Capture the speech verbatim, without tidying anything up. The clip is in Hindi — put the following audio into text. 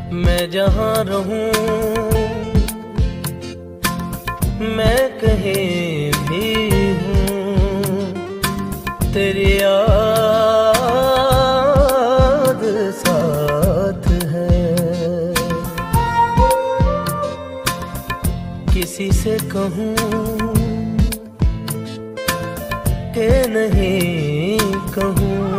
मैं जहाँ रहूं, मैं कहीं भी हूँ, तेरी याद साथ है। किसी से कहूँ कि नहीं कहूँ,